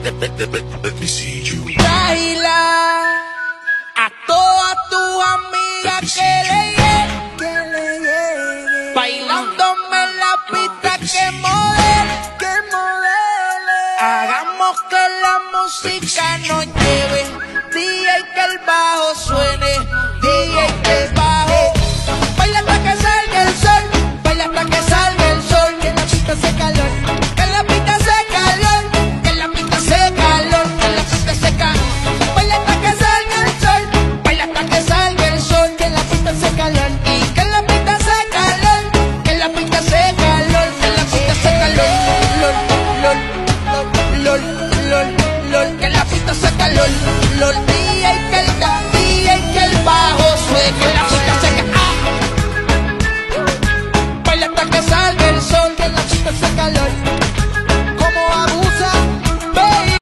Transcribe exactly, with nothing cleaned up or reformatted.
Let me see you. Tráela a todas tus amigas que le lleguen, que le lleguen. Bailándome en la pista que modele, que modele. Hagamos que la música nos lleve. D J que el bajo suene, D J que el bajo. Baila hasta que salga el sol, baila hasta que salga el sol. Que la pista hace calor, que la pista hace calor, que la pista hace calor, que la pista hace calor. Baila hasta que salga el sol, baila hasta que salga el sol. Que la pista hace calor y que la pista hace calor, que la pista hace calor, que la pista hace calor. Lol, lol, lol, lol, lol, que la pista hace calor. Lol, D J que el D J que el bajo suene.